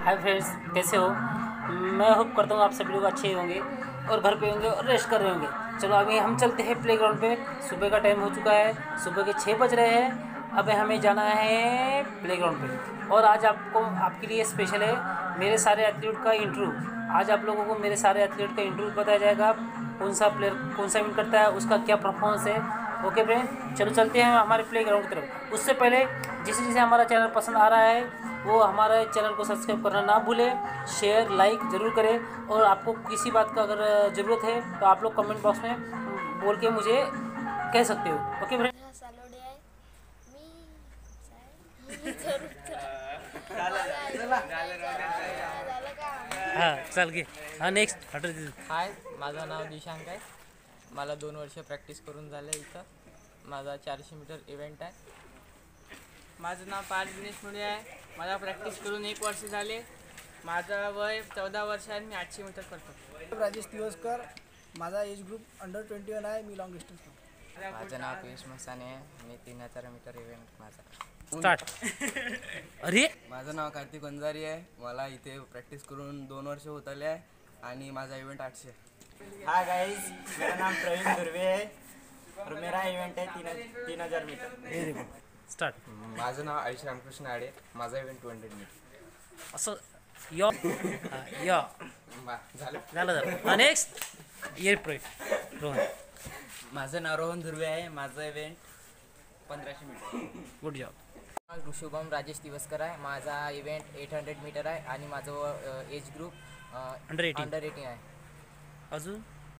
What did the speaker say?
Hi friends, कैसे हो? मैं होप करता हूँ आप सभी लोग अच्छे होंगे और घर पे होंगे और रेस्ट कर रहे होंगे। चलो अभी हम चलते हैं प्लेग्राउंड पे। सुबह का टाइम हो चुका है, सुबह के 6 बज रहे हैं। अब हमें जाना है प्लेग्राउंड पे। और आज आपके लिए स्पेशल है मेरे सारे एथलीट का इंटरव्यू। आज आप लोगों को मेरे सारे एथलीट का इंटरव्यू बताया जाएगा। कौन सा प्लेयर कौन सा विन करता है, उसका क्या परफॉर्मेंस है। ओके फ्रेंड, चलो चलते हैं हमारे प्लेग्राउंड की तरफ। उससे पहले जिसे जिसे हमारा चैनल पसंद आ रहा है वो हमारे चैनल को सब्सक्राइब करना ना भूलें, शेयर लाइक ज़रूर करें। और आपको किसी बात का अगर ज़रूरत है तो आप लोग कमेंट बॉक्स में बोल के मुझे कह सकते हो। Okay friend. सालोडे आहे मी झालं का? हां चाल घे. हां नेक्स्ट ऑर्डर. हाय, माझं नाव दिशांक आहे. मला 2 वर्ष प्रॅक्टिस करून झालं इथं. माझा 400 मीटर इव्हेंट आहे. माझं नाव पार्थ दिनेश मुळे आहे. मला प्रॅक्टिस करून 1 वर्ष झाले. माझं वय 14 वर्ष आहे. मी 800 मीटर करतो. राजेश दिवसकर, माझा एज ग्रुप अंडर 21 आहे. मी लॉंग डिस्टन्स करतो. माझं नाव पियुष मसाने आहे. मी 3000 मीटर इव्हेंट माझा. स्टार्ट. अरे माझं नाव कार्तिक वंजारी आहे. मला इथे प्रॅक्टिस करून 2 वर्ष होत आले आहे आणि माझा इव्हेंट 800. हाय गाइस, मेरा नाम प्रवीण दुर्वे है और मेरा इवेंट है 3000 मीटर. Very good. स्टार्ट. माझं नाव आयुष रामकृष्ण आडे. माझा इव्हेंट 200 मीटर. असं या या झालं. नेक्स्ट ये रोहन. माझं नाव रोहन धुर्वे आहे. माझं event 1500 metre. Good job. Shubham Rajesh Diwaskar आहे. माझा इव्हेंट 800 मीटर आहे आणि माझं एज ग्रुप अंडर 18 अंडर 18 आहे. अजून